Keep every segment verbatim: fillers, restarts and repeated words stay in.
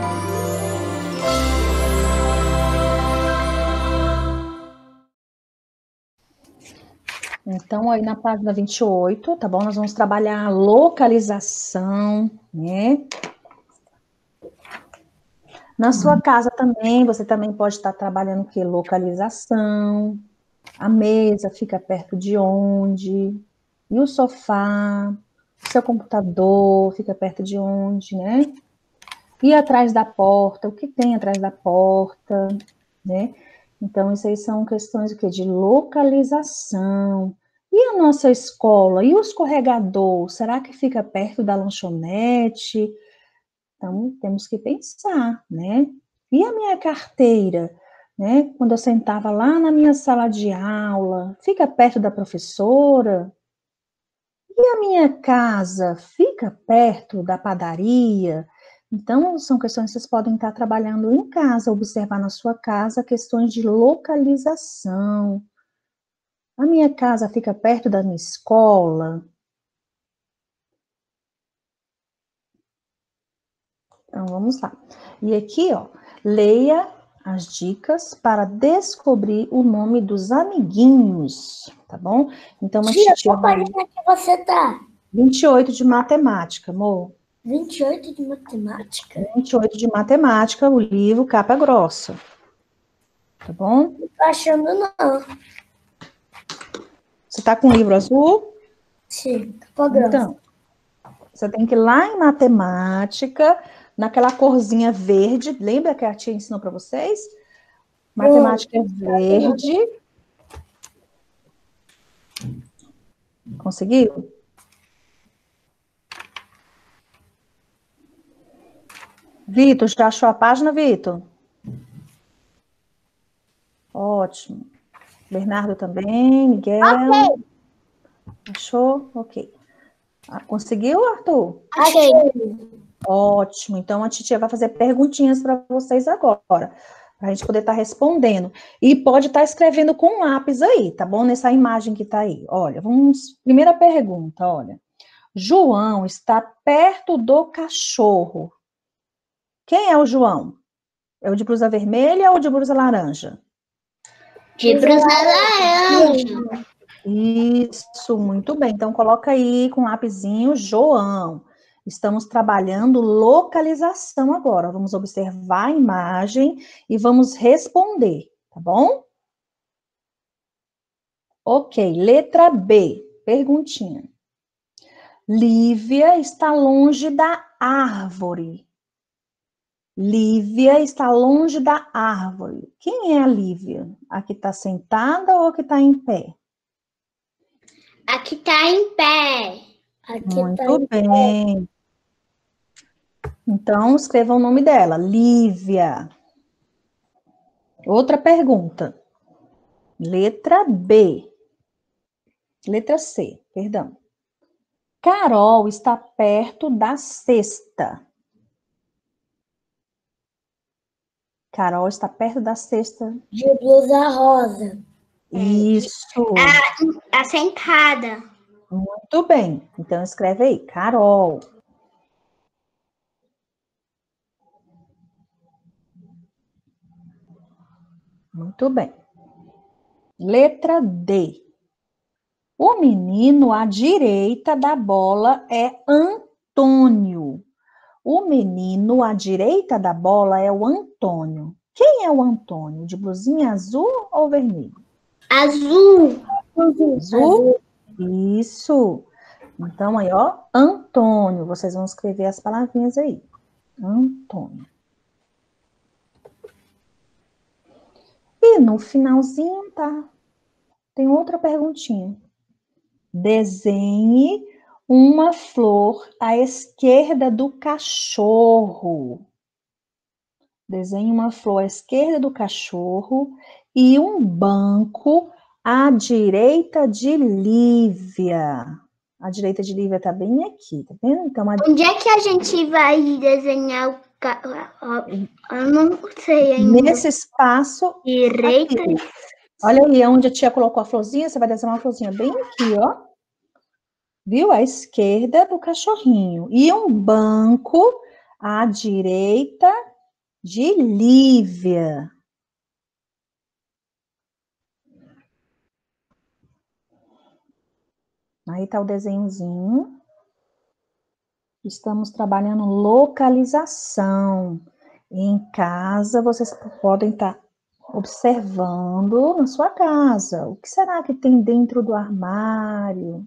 Então, aí na página vinte e oito, tá bom? Nós vamos trabalhar a localização, né? Na sua casa também, você também pode estar trabalhando o quê? Localização. A mesa fica perto de onde? E o sofá? O seu computador fica perto de onde, né? E atrás da porta? O que tem atrás da porta, né? Então, isso aí são questões o quê? De localização. E a nossa escola? E o escorregador? Será que fica perto da lanchonete? Então, temos que pensar, né? E a minha carteira? Né? Quando eu sentava lá na minha sala de aula, fica perto da professora? E a minha casa? Fica perto da padaria? Então, são questões que vocês podem estar trabalhando em casa, observar na sua casa questões de localização. A minha casa fica perto da minha escola? Então, vamos lá. E aqui, ó, leia as dicas para descobrir o nome dos amiguinhos, tá bom? Então, a Tia, titia qual página que você tá? vinte e oito de matemática, amor. vinte e oito de matemática? vinte e oito de matemática, o livro capa grossa. Tá bom? Não tô achando, não. Você tá com o livro azul? Sim, capa grossa. Então, você tem que ir lá em matemática, naquela corzinha verde. Lembra que a tia ensinou para vocês? Matemática hum, verde. Conseguiu? Vitor, já achou a página, Vitor? Ótimo. Bernardo também, Miguel. Ok. Achou? Ok. Ah, conseguiu, Arthur? Achei. Ótimo. Então, a titia vai fazer perguntinhas para vocês agora, para a gente poder estar tá respondendo. E pode estar tá escrevendo com lápis aí, tá bom? Nessa imagem que está aí. Olha, vamos... Primeira pergunta, olha. João está perto do cachorro. Quem é o João? É o de blusa vermelha ou de blusa laranja? De blusa laranja. Isso, muito bem. Então, coloca aí com lapisinho, João. Estamos trabalhando localização agora. Vamos observar a imagem e vamos responder, tá bom? Ok, letra B, perguntinha. Lívia está longe da árvore. Lívia está longe da árvore. Quem é a Lívia? A que está sentada ou a que está em pé? A que está em pé. Aqui Muito tá em bem. Pé. Então, escreva o nome dela, Lívia. Outra pergunta. Letra B. Letra C, perdão. Carol está perto da cesta. Carol está perto da cesta. De blusa rosa. Isso. A, a sentada. Muito bem. Então, escreve aí, Carol. Muito bem. Letra D. O menino à direita da bola é Antônio. O menino à direita da bola é o Antônio. Quem é o Antônio? De blusinha azul ou vermelho? Azul. Azul. Azul. Isso. Então, aí, ó, Antônio. Vocês vão escrever as palavrinhas aí. Antônio. E no finalzinho, tá? Tem outra perguntinha. Desenhe uma flor à esquerda do cachorro. Desenhe uma flor à esquerda do cachorro e um banco à direita de Lívia. A direita de Lívia tá bem aqui, tá vendo? Então, a... Onde é que a gente vai desenhar o cachorro? Eu não sei ainda. Nesse espaço... Direita. Aqui. Olha aí, onde a tia colocou a florzinha, você vai desenhar uma florzinha bem aqui, ó. Viu? À esquerda do cachorrinho. E um banco à direita de Lívia. Aí tá o desenhozinho. Estamos trabalhando localização. Em casa, vocês podem estar observando na sua casa. O que será que tem dentro do armário?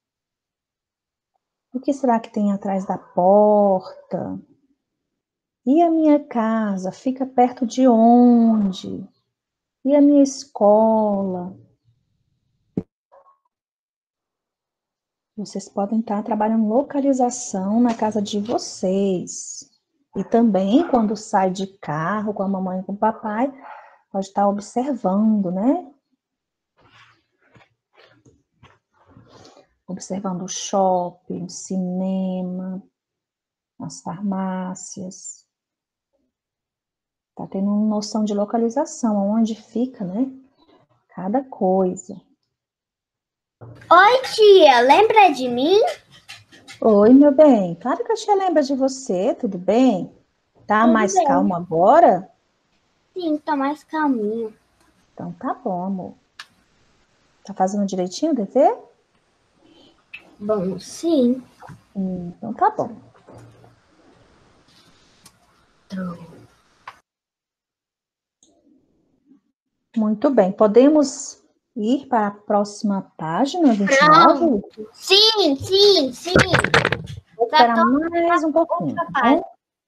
O que será que tem atrás da porta? E a minha casa fica perto de onde? E a minha escola? Vocês podem estar trabalhando localização na casa de vocês. E também, quando sai de carro com a mamãe e com o papai, pode estar observando, né? Observando o shopping, o cinema, as farmácias. Tá tendo noção de localização, onde fica, né? Cada coisa. Oi, tia, lembra de mim? Oi, meu bem. Claro que a tia lembra de você, tudo bem? Tá Tudo mais bem. calmo agora? Sim, tá mais calminho. Então tá bom, amor. Tá fazendo direitinho o dever? Bom, sim. Hum, então tá bom. Muito bem. Podemos ir para a próxima página, vinte e nove? Pronto. Sim, sim, sim. Vou esperar mais um pouquinho, tá bom?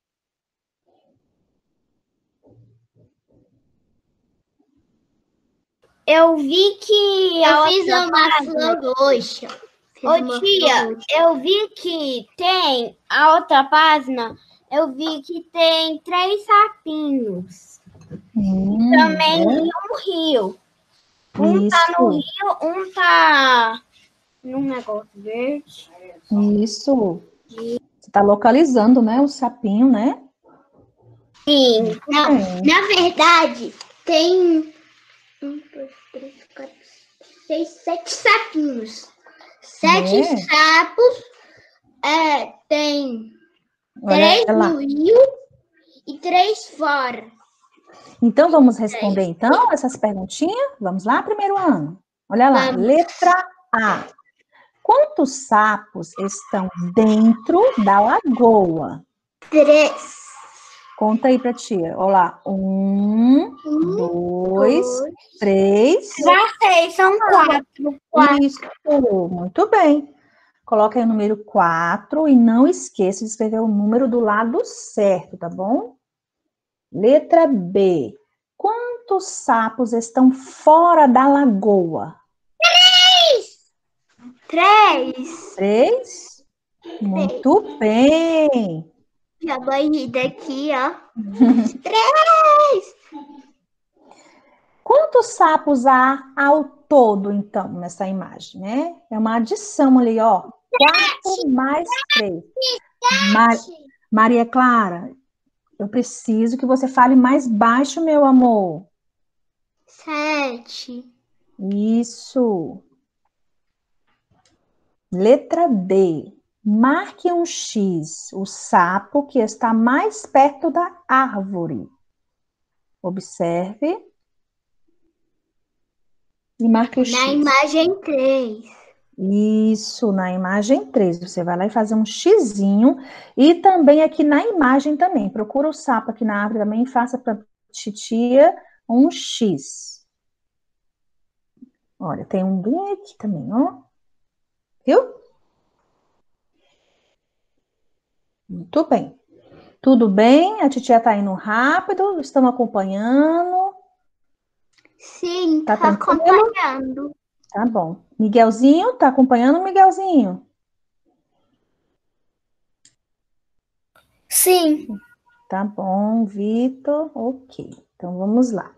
Eu vi que eu fiz uma flor roxa. Ô tia, eu vi que tem a outra página. Eu vi que tem três sapinhos. Hum, e também é? um rio. Um Isso, tá no rio, um tá num negócio verde. isso. Você está localizando, né, o sapinho, né? Sim. Não, É. na verdade, tem um, dois, três, quatro, seis, sete sapinhos. Sete É. sapos. É, tem Olha três lá. no rio e três fora. Então, vamos responder, então, essas perguntinhas? Vamos lá, primeiro ano. Olha lá, Vamos. letra A. Quantos sapos estão dentro da lagoa? Três. Conta aí pra tia. Olha lá. Um, Um, dois, dois, três. Já sei, são quatro. quatro. Isso, muito bem. Coloca aí o número quatro e não esqueça de escrever o número do lado certo, tá bom? Letra B. Quantos sapos estão fora da lagoa? Três. Três? Muito bem. Já banhei aqui, ó. Três. Quantos sapos há ao todo, então, nessa imagem, né? É uma adição ali, ó. Quatro mais três. Mar... Maria Clara, eu preciso que você fale mais baixo, meu amor. Sete. Isso. Letra D. Marque um X, o sapo que está mais perto da árvore. Observe. E marque o X. Na imagem três. Isso, na imagem três. Você vai lá e fazer um xizinho. E também aqui na imagem também. Procura o sapo aqui na árvore também e faça para titia um X. Olha, tem um bem aqui também, ó. Viu? Muito bem. Tudo bem? A titia tá indo rápido? Estão acompanhando? Sim, Tá tá tranquilo? acompanhando. Tá bom. Miguelzinho, tá acompanhando, Miguelzinho? Sim. Tá bom, Vitor. Ok. Então vamos lá.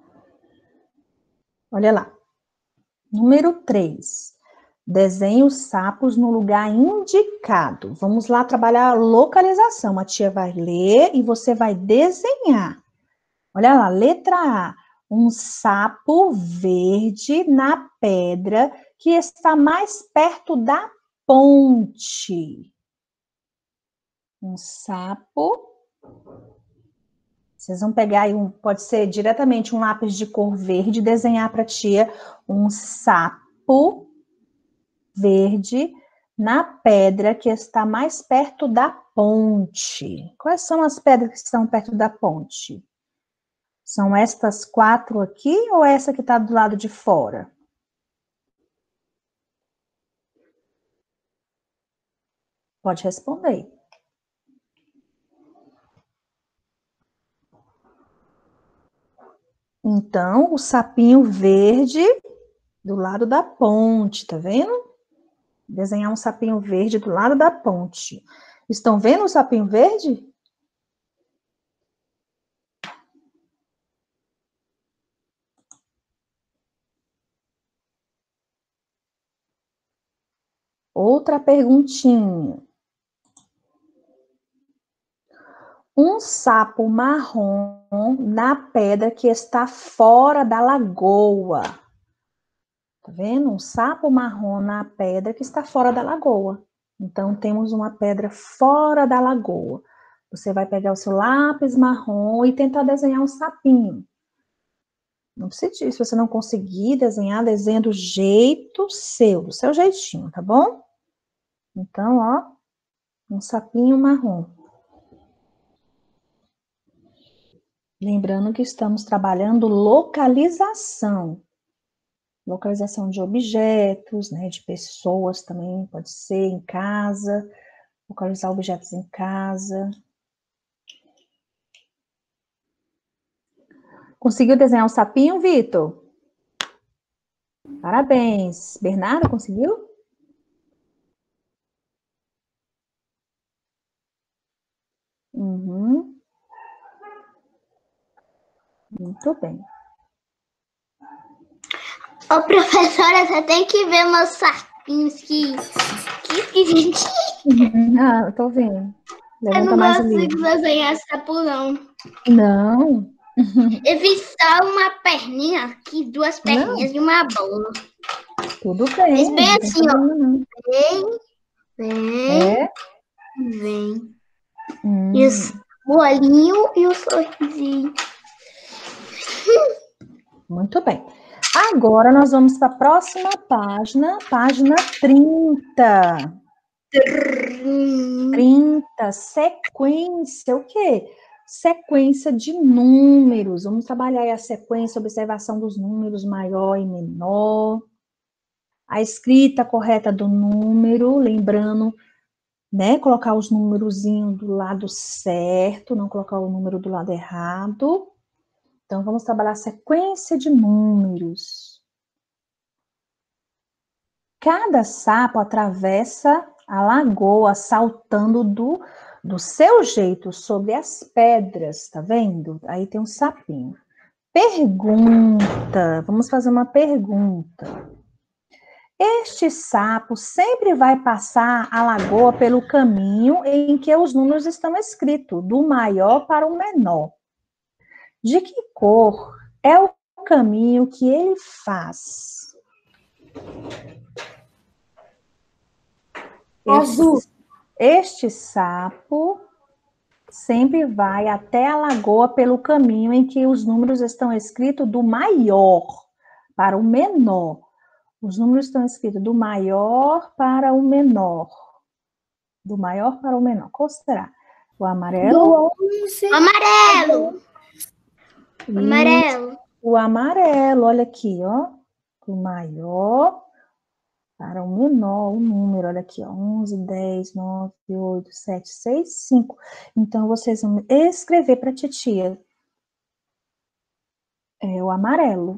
Olha lá. Número três. Desenhe os sapos no lugar indicado. Vamos lá trabalhar a localização. A tia vai ler e você vai desenhar. Olha lá, letra A. Um sapo verde na pedra que está mais perto da ponte. Um sapo Vocês vão pegar aí, um, pode ser diretamente um lápis de cor verde, desenhar para a tia um sapo verde na pedra que está mais perto da ponte. Quais são as pedras que estão perto da ponte? São estas quatro aqui ou essa que está do lado de fora? Pode responder. Então, o sapinho verde do lado da ponte, tá vendo? Desenhar um sapinho verde do lado da ponte. Estão vendo o sapinho verde? Outra perguntinha. Um sapo marrom na pedra que está fora da lagoa. Tá vendo? Um sapo marrom na pedra que está fora da lagoa. Então, temos uma pedra fora da lagoa. Você vai pegar o seu lápis marrom e tentar desenhar um sapinho. Não precisa disso. Se você não conseguir desenhar, desenha do jeito seu, do seu jeitinho, tá bom? Então, ó, um sapinho marrom. Lembrando que estamos trabalhando localização. Localização de objetos, né, de pessoas também, pode ser em casa, localizar objetos em casa. Conseguiu desenhar um sapinho, Vitor? Parabéns. Bernardo, conseguiu? Uhum. Muito bem. Ô, professora, você tem que ver meus sapinhos que... Que esquisito. Uhum. Ah, eu tô vendo. Levanta Eu não mais consigo desenhar sapo, não. Não. Eu vi só uma perninha aqui, duas perninhas não. E uma bola. Tudo bem. Mas bem assim, ó. Vem, vem, é? vem. Hum. E os bolinhos e o sorrisinho. Muito bem. Agora nós vamos para a próxima página, página trinta. trinta, sequência, o quê? Sequência de números. Vamos trabalhar aí a sequência, observação dos números maior e menor. A escrita correta do número, lembrando, né, colocar os númerozinhos do lado certo, não colocar o número do lado errado. Então, vamos trabalhar a sequência de números. Cada sapo atravessa a lagoa saltando do, do seu jeito sobre as pedras, tá vendo? Aí tem um sapinho. Pergunta, vamos fazer uma pergunta. Este sapo sempre vai passar a lagoa pelo caminho em que os números estão escritos, do maior para o menor. De que cor é o caminho que ele faz? Azul. Este, este sapo sempre vai até a lagoa pelo caminho em que os números estão escritos do maior para o menor. Os números estão escritos do maior para o menor. Do maior para o menor. Qual será? O amarelo? Do amarelo. E amarelo. O amarelo, olha aqui, ó. Do maior para o menor, o número, olha aqui, ó. onze, dez, nove, oito, sete, seis, cinco. Então, vocês vão escrever para a titia. É o amarelo.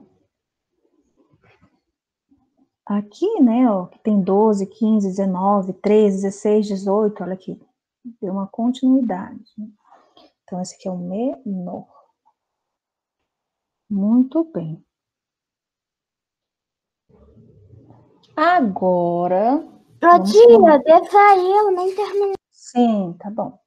Aqui, né, ó, que tem doze, quinze, dezenove, treze, dezesseis, dezoito, olha aqui. Deu uma continuidade. Então, esse aqui é o menor. Muito bem. Agora... Ô, tia, deixa aí, eu nem terminei. Sim, tá bom.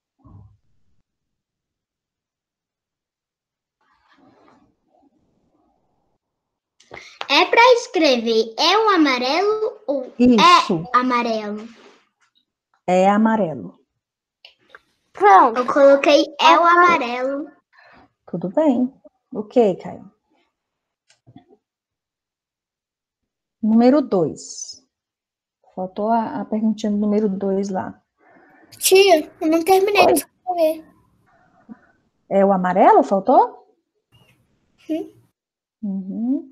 É para escrever, é o amarelo ou Isso. é amarelo? É amarelo. Pronto. Eu coloquei é o amarelo. Tudo bem. Ok, Caio. Número dois. Faltou a, a perguntinha do número dois lá. Tia, eu não terminei Oi. de escrever. É o amarelo, faltou? Sim. Uhum.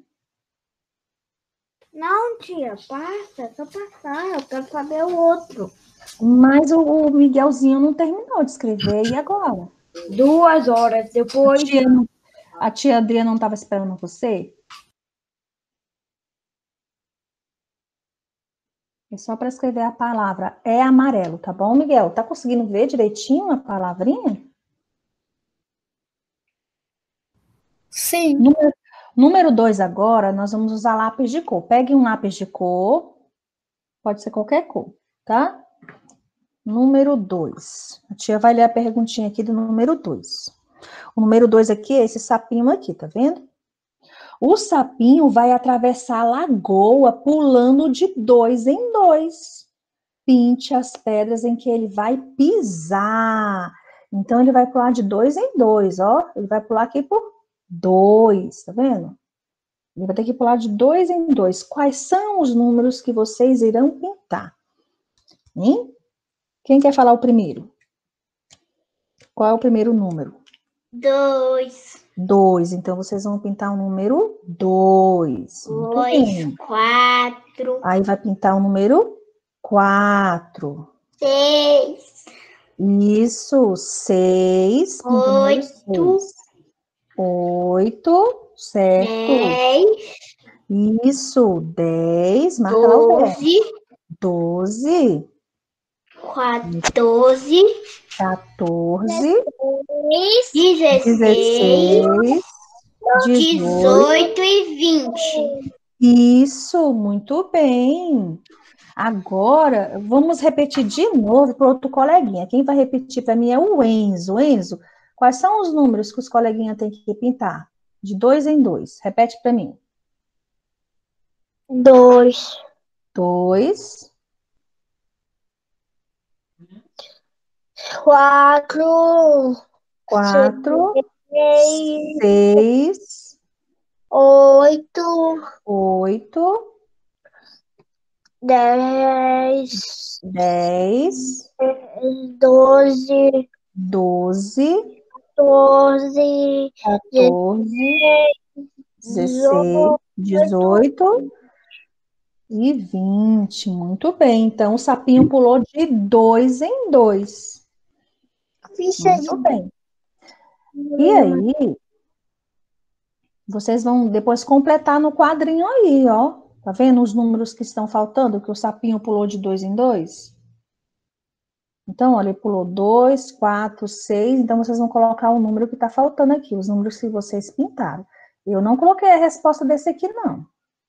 Não, tia, passa, é só passar, eu quero saber o outro. Mas o, o Miguelzinho não terminou de escrever, e agora? Duas horas depois. A tia, a tia Adriana não estava esperando você? É só para escrever a palavra é amarelo, tá bom, Miguel? Tá conseguindo ver direitinho a palavrinha? Sim. Número, número dois agora, nós vamos usar lápis de cor. Pegue um lápis de cor, pode ser qualquer cor, tá? Número dois. A tia vai ler a perguntinha aqui do número dois. O número dois aqui é esse sapinho aqui, tá vendo? O sapinho vai atravessar a lagoa pulando de dois em dois. Pinte as pedras em que ele vai pisar. Então, ele vai pular de dois em dois, ó. Ele vai pular aqui por dois, tá vendo? Ele vai ter que pular de dois em dois. Quais são os números que vocês irão pintar? Hein? Quem quer falar o primeiro? Qual é o primeiro número? Dois. Dois. Então, vocês vão pintar o número dois. Muito bem. Quatro. Aí, vai pintar o número quatro. Seis. Isso, seis. Pinta o número Oito. seis. Oito, certo. Dez. Isso, dez. Marca lá o dez. Doze. Doze. Quatorze. quatorze. Dezesseis. dezesseis. Dezoito e vinte. Isso, muito bem. Agora, vamos repetir de novo para outro coleguinha. Quem vai repetir para mim é o Enzo. Enzo, quais são os números que os coleguinhas têm que pintar? De dois em dois. Repete para mim. Dois. Dois. Quatro. Quatro. Seis. Seis. Oito. Oito. Dez. Dez. Doze. Doze. Quatorze. quatorze. dezesseis. dezoito. E vinte. Muito bem. Então, o sapinho pulou de dois em dois. Ficha Muito bem. E aí, vocês vão depois completar no quadrinho aí, ó. Tá vendo os números que estão faltando, que o sapinho pulou de dois em dois? Então, olha, ele pulou dois, quatro, seis. Então, vocês vão colocar o número que está faltando aqui, os números que vocês pintaram. Eu não coloquei a resposta desse aqui, não.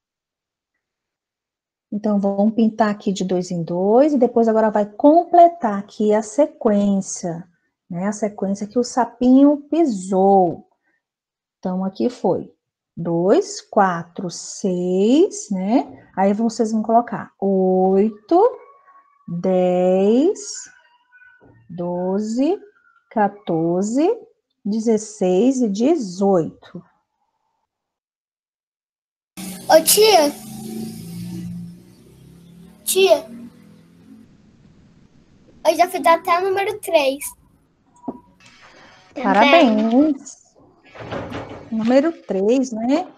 Então, vamos pintar aqui de dois em dois e depois agora vai completar aqui a sequência, né? A sequência que o sapinho pisou. Então, aqui foi dois, quatro, seis, né? Aí vocês vão colocar oito, dez, doze, quatorze, dezesseis e dezoito. Ô, tia. Tia. Eu já fiz até o número três. Parabéns. Número três, né?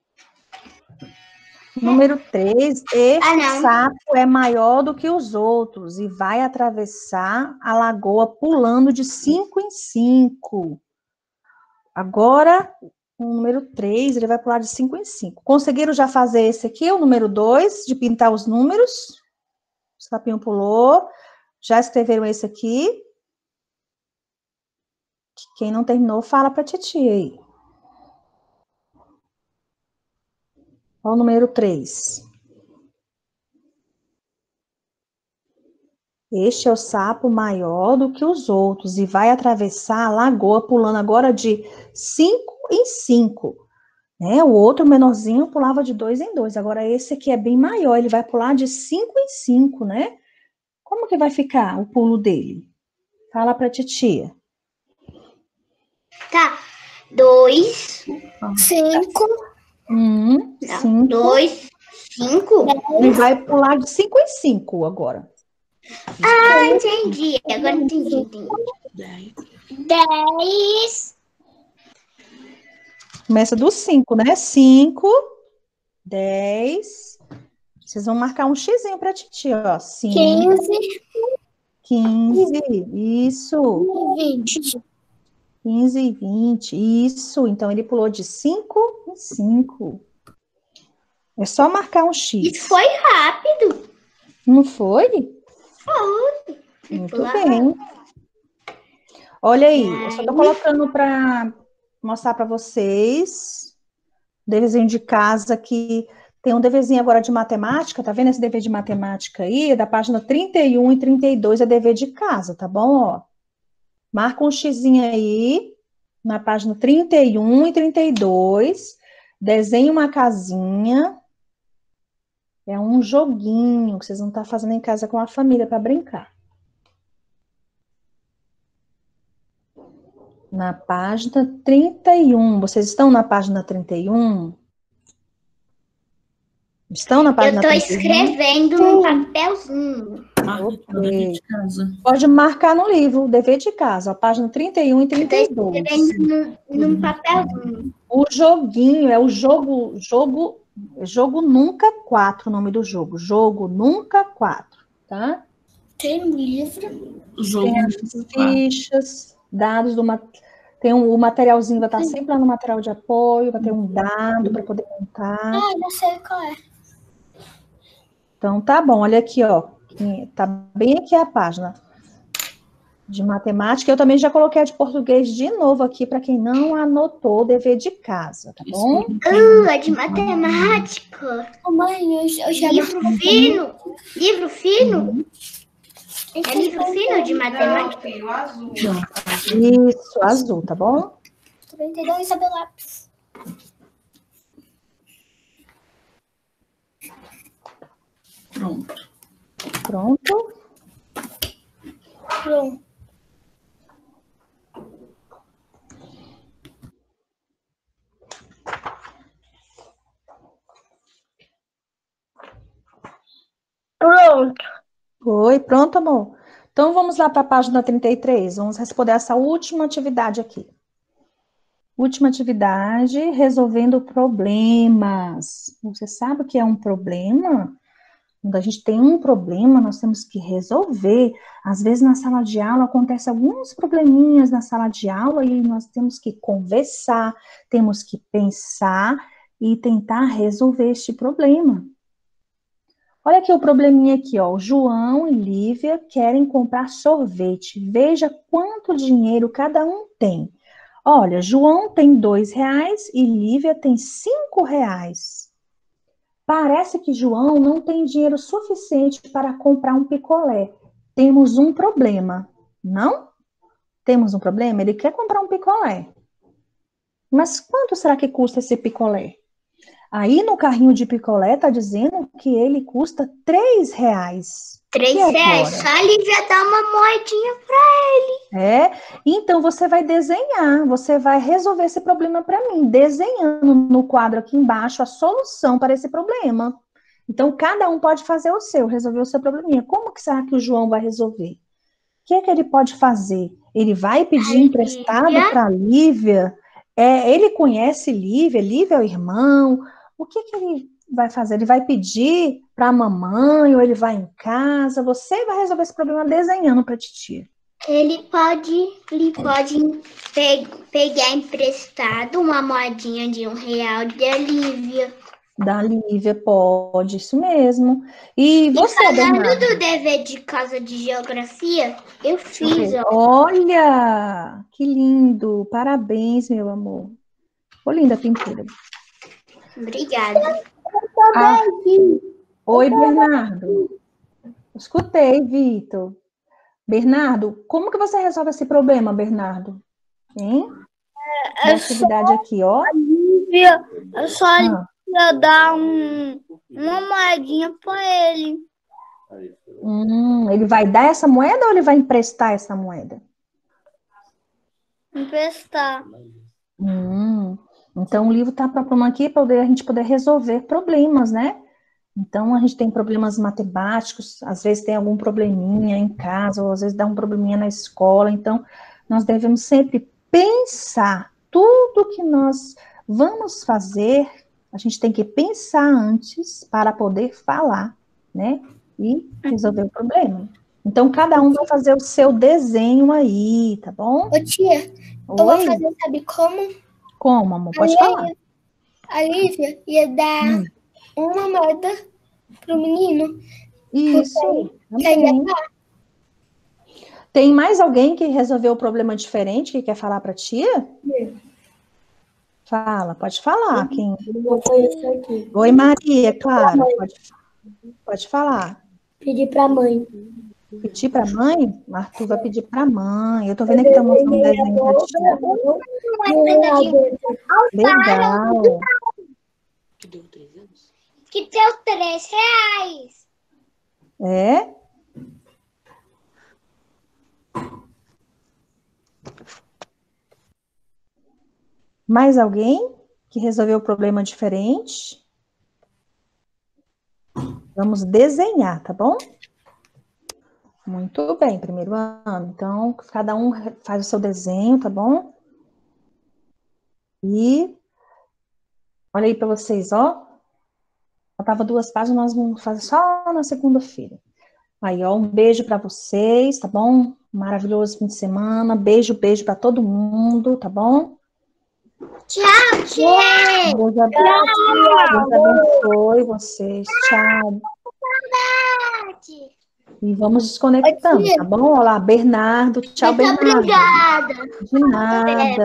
Número três, este Ah, sapo é maior do que os outros e vai atravessar a lagoa pulando de cinco em cinco. Agora, o número três, ele vai pular de cinco em cinco. Conseguiram já fazer esse aqui, o número dois, de pintar os números? O sapinho pulou. Já escreveram esse aqui? Quem não terminou, fala para a titia aí. Olha o número três. Este é o sapo maior do que os outros e vai atravessar a lagoa pulando agora de cinco em cinco. Né? O outro menorzinho pulava de dois em dois. Agora esse aqui é bem maior, ele vai pular de cinco em cinco, né? Como que vai ficar o pulo dele? Fala pra titia. Tá. dois, cinco. Um, cinco. Dois, cinco. Ele vai pular de cinco em cinco agora. Ah, entendi. Agora entendi. entendi. Dez. Começa do cinco, né? cinco, dez. Vocês vão marcar um xizinho para Titi, ó. cinco, quinze. quinze. Isso. vinte. quinze e vinte. Isso. Então, ele pulou de cinco em cinco. É só marcar um X. Isso foi rápido. Não foi? Foi. Muito bem. Olha aí, eu só tô colocando para mostrar para vocês o deverzinho de casa que tem um deverzinho agora de matemática, tá vendo esse dever de matemática aí? Da página trinta e um e trinta e dois é dever de casa, tá bom? Ó, marca um xizinho aí na página trinta e um e trinta e dois, desenha uma casinha. É um joguinho que vocês vão estar fazendo em casa com a família para brincar. Na página trinta e um. Vocês estão na página trinta e um? Estão na página trinta e um? Eu estou escrevendo no papelzinho. Okay. Pode marcar no livro, dever de casa, a página trinta e um e trinta e dois. Eu estou escrevendo no, no papelzinho. O joguinho é o jogo, jogo, jogo Nunca quatro, o nome do jogo. Jogo Nunca quatro, tá? Tem livro. Tem as fichas, dados do tem um, o materialzinho vai estar sempre lá no material de apoio, vai ter um dado para poder montar. Ah, não sei qual é. Então, tá bom, olha aqui, ó. Tá bem aqui a página de matemática. Eu também já coloquei a de português de novo aqui, para quem não anotou o dever de casa, tá bom? Uh, é de matemática. Oh, mãe, eu, eu já livro fino. Livro fino? Uhum. É livro fino de matemática? Não, azul. Isso, azul, tá bom? trinta e dois, sabe o lápis. Pronto. Pronto? Pronto. Pronto. Oi, pronto, amor? Então, vamos lá para a página trinta e três. Vamos responder essa última atividade aqui. Última atividade, resolvendo problemas. Você sabe o que é um problema? Quando a gente tem um problema, nós temos que resolver. Às vezes, na sala de aula, acontecem alguns probleminhas na sala de aula e nós temos que conversar, temos que pensar e tentar resolver este problema. Olha aqui o probleminha aqui, ó. O João e Lívia querem comprar sorvete. Veja quanto dinheiro cada um tem. Olha, João tem dois reais e Lívia tem cinco reais. Parece que João não tem dinheiro suficiente para comprar um picolé. Temos um problema, não? Temos um problema? Ele quer comprar um picolé. Mas quanto será que custa esse picolé? Aí no carrinho de picolé tá dizendo que ele custa três reais. Três reais? Só a Lívia dá uma moedinha para ele. É? Então você vai desenhar, você vai resolver esse problema para mim, desenhando no quadro aqui embaixo a solução para esse problema. Então cada um pode fazer o seu, resolver o seu probleminha. Como que será que o João vai resolver? O que é que ele pode fazer? Ele vai pedir emprestado para a Lívia? É, ele conhece Lívia, Lívia é o irmão. O que que ele vai fazer? Ele vai pedir para a mamãe ou ele vai em casa? Você vai resolver esse problema desenhando para a titia. Ele pode, ele pode pe pegar emprestado uma moedinha de um real da Lívia. Da Lívia, pode, isso mesmo. E você, e falando Bernardo? do dever de casa de geografia, eu fiz. Ó. Olha, que lindo. Parabéns, meu amor. Ficou linda a pintura. Obrigada. Ah, oi, Bernardo. Escutei, Vitor. Bernardo, como que você resolve esse problema, Bernardo? Hein? É, é atividade só aqui, ó. A Lívia, é só a Lívia ah. dar um, uma moedinha para ele. Hum, ele vai dar essa moeda ou ele vai emprestar essa moeda? Emprestar. Hum, Então, o livro está propondo aqui para a gente poder resolver problemas, né? Então, a gente tem problemas matemáticos, às vezes tem algum probleminha em casa, ou às vezes dá um probleminha na escola. Então, nós devemos sempre pensar tudo que nós vamos fazer, a gente tem que pensar antes para poder falar, né? E resolver o problema. Então, cada um vai fazer o seu desenho aí, tá bom? Ô, tia, Oi? eu vou fazer, sabe como? Como, amor? Pode a falar. Lívia, a Lívia ia dar hum. uma moeda pro menino. Isso, também. Tem mais alguém que resolveu o problema diferente, que quer falar pra tia? Sim. Fala, pode falar. Quem? Eu conheço aqui. Oi, Maria, claro. Pode, pode falar. Pedir pra mãe. Pedir pra mãe? Arthur vai pedir pra mãe. Eu tô vendo aqui tá mostrando um desenho pra tia. Legal. Que deu três anos? Que deu três reais. É? Mais alguém que resolveu o problema diferente? Vamos desenhar, tá bom? Muito bem, primeiro ano. Então, cada um faz o seu desenho, tá bom? E olha aí para vocês, ó. Faltava duas páginas, nós vamos fazer só na segunda-feira. Aí, ó, um beijo para vocês, tá bom? Um maravilhoso fim de semana. Beijo, beijo para todo mundo, tá bom? Tchau, tia! Deus abençoe vocês. Tchau. E vamos desconectando, tá bom? Olá, Bernardo. Tchau, Muito Bernardo. obrigada. De nada.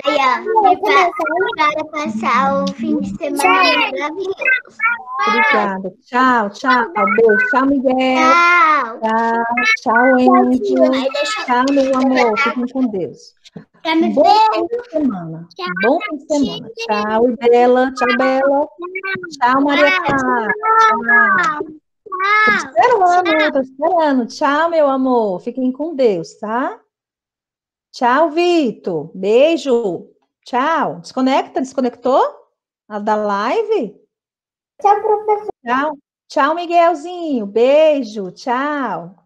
Para passar o fim de semana maravilhoso. Obrigada. Tchau, tchau. Beijo. Tchau, Miguel. Tchau. Tchau, tchau, Andy. Tchau, meu amor. Fiquem com Deus. Bom fim de semana. Bom fim de semana. Tchau, Bela. Tchau, Bela. Tchau, Maria Clara. Tchau. Tô esperando, tô esperando. Tchau, meu amor. Fiquem com Deus, tá? Tchau, Vitor. Beijo. Tchau. Desconecta, desconectou? A da live? Tchau, professor. Tchau. Tchau, Miguelzinho. Beijo. Tchau.